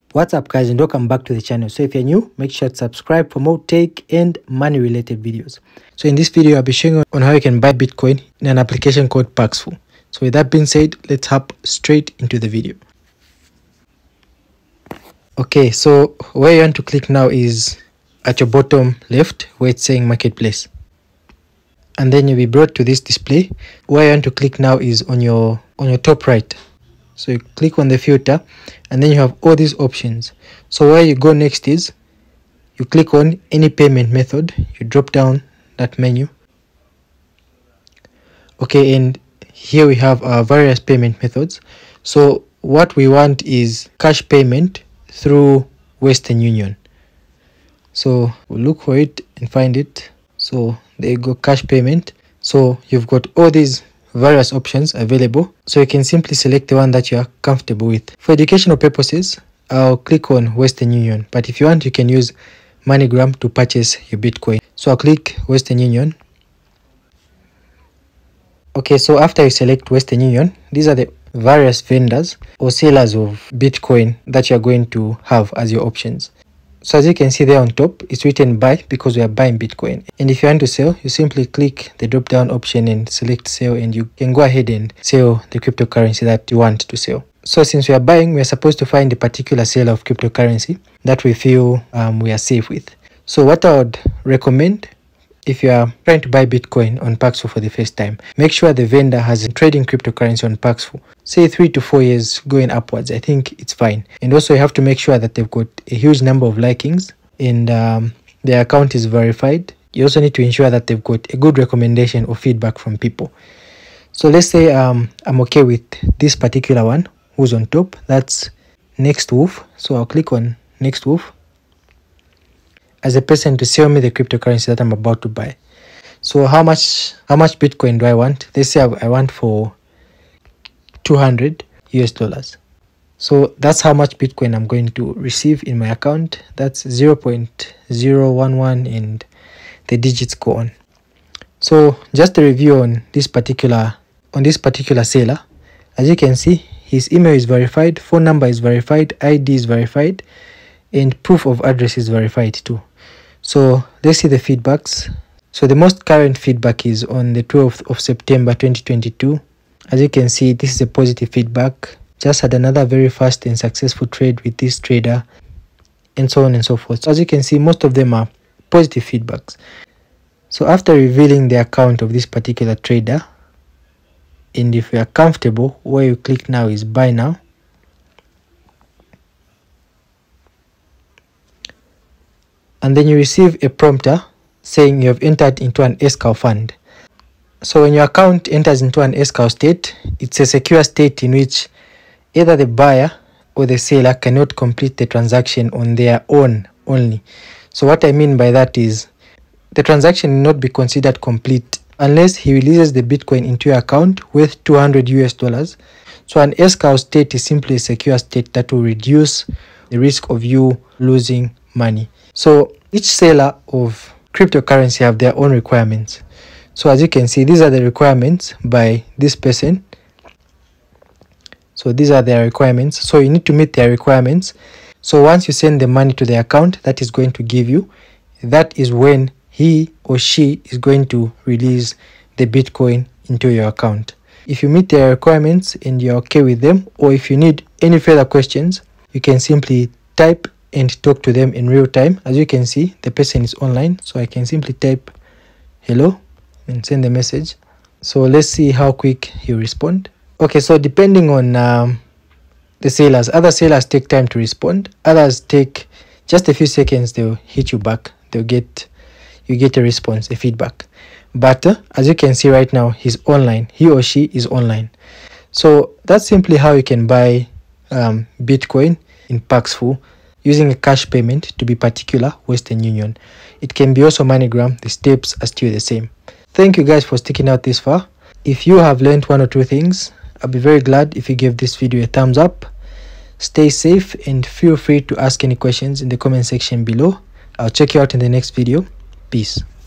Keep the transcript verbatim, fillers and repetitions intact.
What's up guys, and welcome back to the channel. So if you're new, make sure to subscribe for more tech and money related videos. So in this video I'll be showing you on how you can buy Bitcoin in an application called Paxful. So with that being said, let's hop straight into the video. Okay, so where you want to click now is at your bottom left where it's saying marketplace, and then you'll be brought to this display. Where you want to click now is on your on your top right. So you click on the filter and then you have all these options. So where you go next is you click on any payment method, you drop down that menu. Okay, and here we have our various payment methods. So what we want is cash payment through Western Union. So we'll look for it and find it. So there you go, cash payment. So you've got all these various options available, so you can simply select the one that you are comfortable with. For educational purposes, I'll click on Western Union, but if you want, you can use MoneyGram to purchase your Bitcoin. So I'll click Western Union. Okay, so after you select Western Union, these are the various vendors or sellers of Bitcoin that you're going to have as your options. So as you can see there on top, it's written buy because we are buying Bitcoin. And if you want to sell, you simply click the drop down option and select sell, and you can go ahead and sell the cryptocurrency that you want to sell. So since we are buying, we are supposed to find a particular seller of cryptocurrency that we feel um, we are safe with. So what I would recommend, if you are trying to buy Bitcoin on Paxful for the first time, make sure the vendor has been trading cryptocurrency on Paxful, say three to four years going upwards. I think it's fine. And also you have to make sure that they've got a huge number of likings and um, their account is verified. You also need to ensure that they've got a good recommendation or feedback from people. So let's say um, I'm okay with this particular one who's on top. That's Next Wolf. So I'll click on Next Wolf as a person to sell me the cryptocurrency that I'm about to buy. So how much how much Bitcoin do I want? Let's say I want for two hundred U S dollars. So that's how much Bitcoin I'm going to receive in my account. That's zero point zero one one and the digits go on. So just a review on this particular on this particular seller. As you can see, his email is verified, phone number is verified, I D is verified, and proof of address is verified too. So let's see the feedbacks. So the most current feedback is on the twelfth of September twenty twenty-two. As you can see, this is a positive feedback. Just had another very fast and successful trade with this trader, and so on and so forth. So as you can see, most of them are positive feedbacks. So after revealing the account of this particular trader, and if you are comfortable, where you click now is buy now. And then you receive a prompter saying you have entered into an Escrow fund. So when your account enters into an Escrow state, it's a secure state in which either the buyer or the seller cannot complete the transaction on their own only. So what I mean by that is the transaction will not be considered complete unless he releases the Bitcoin into your account with two hundred U S dollars. So an Escrow state is simply a secure state that will reduce the risk of you losing money. So each seller of cryptocurrency have their own requirements. So as you can see, these are the requirements by this person. So these are their requirements. So you need to meet their requirements. So once you send the money to the account that is going to give you, that is when he or she is going to release the Bitcoin into your account. If you meet their requirements and you're okay with them, or if you need any further questions, you can simply type and talk to them in real time. As you can see, the person is online, so I can simply type hello and send the message. So let's see how quick he respond. Okay, so depending on um, the sellers, other sellers take time to respond, others take just a few seconds. They'll hit you back, they'll get you get a response, a feedback. But uh, as you can see right now, he's online, he or she is online. So that's simply how you can buy um, Bitcoin in Paxful using a cash payment, to be particular, Western Union. It can be also MoneyGram. The steps are still the same. Thank you guys for sticking out this far. If you have learned one or two things, I'll be very glad if you give this video a thumbs up. Stay safe and feel free to ask any questions in the comment section below. I'll check you out in the next video. Peace.